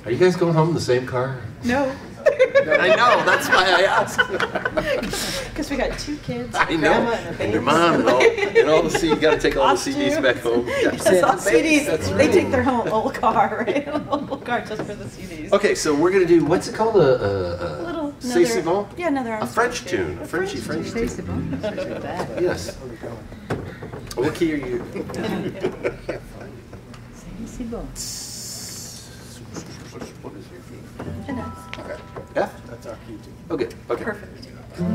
Are you guys going home in the same car? No. I know, that's why I asked. Because we got 2 kids, I know. grandma and a baby. And your mom and all the CDs. You got to take all the CDs back home. Yes, all CDs. They take their whole car, right? A whole car just for the CDs. Okay, so we're going to do, what's it called? Little, C'est si bon? Yeah, another A French tune. A French tune. Yes. What key are you? C'est bon. What is your key? And Okay. F? That's our key too. Okay. Okay. perfect.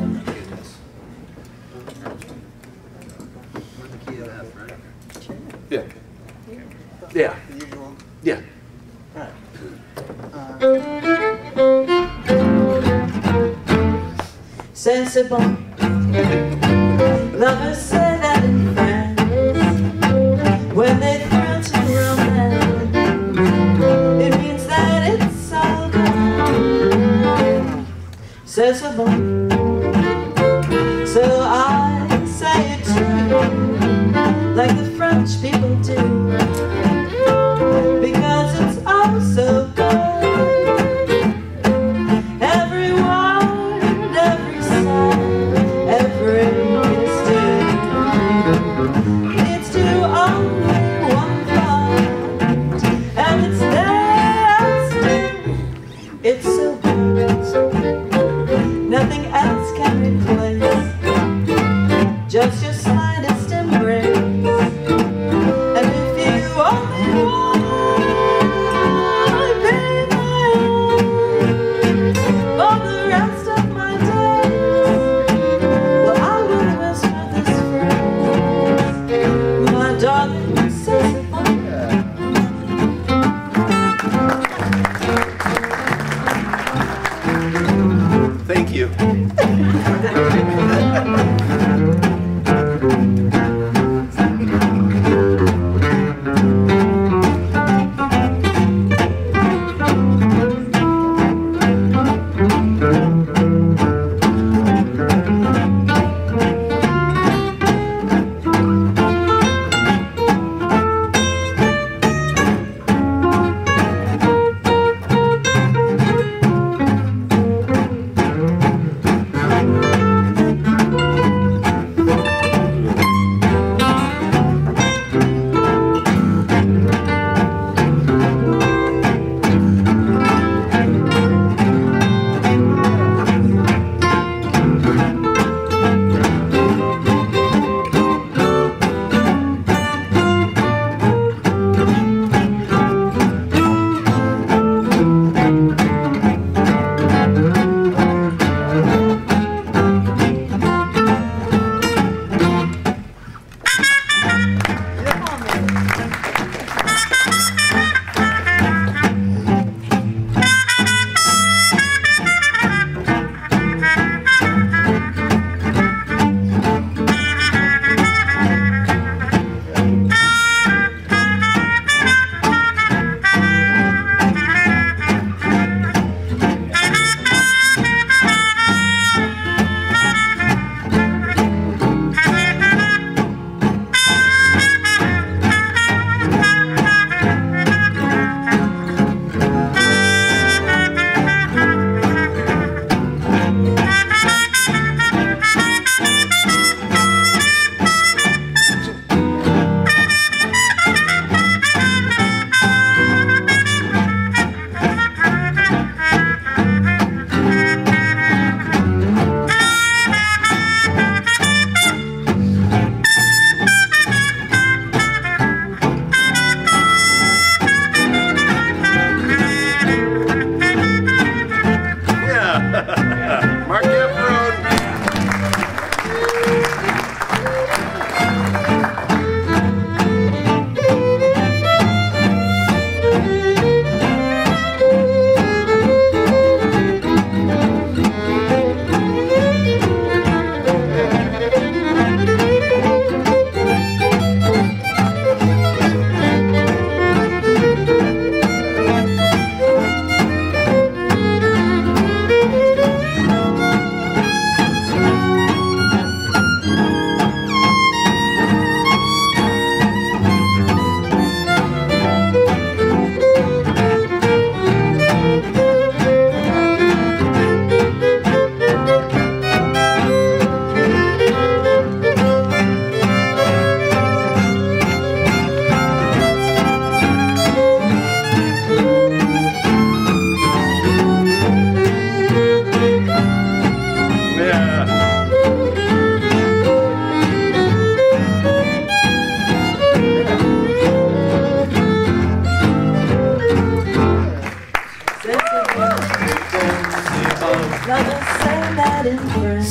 We're the key of F, right? Yeah. Yeah. The usual. Yeah. Alright. C'est bon. Lovers say that in France when they throw to romance. It means that it's all gone. C'est bon. So I say it to you like the French people do, because it's all so good. Every word, every song, every mistake leads to only one thought, and it's there. It's so good. Nothing else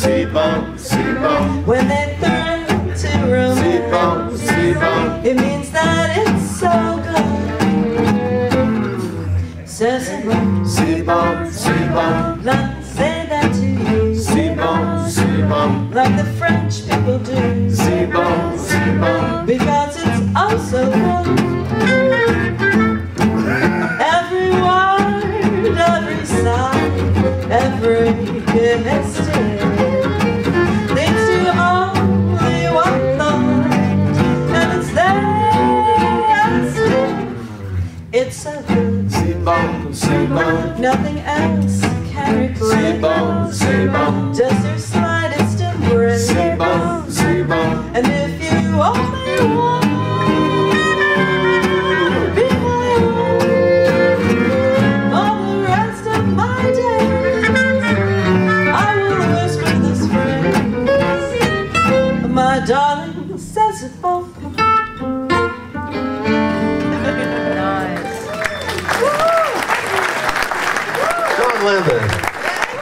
c'est bon, c'est bon. When they turn to romance, C'est bon, c'est bon. it means that it's so good. So c'est bon, C'est bon, c'est bon. let's say that to you. C'est bon, c'est bon. Like the French people do. C'est bon, c'est bon. Because it's oh so good. Every word, every sigh, every mistake leads to only one thought, and it's there. It's so good. C'est bon, c'est bon. Nothing else can replace. C'est bon, c'est bon. Just your slightest embrace. C'est bon, c'est bon. And if you only want to be my own for the rest of my days, I will whisper this phrase, my darling.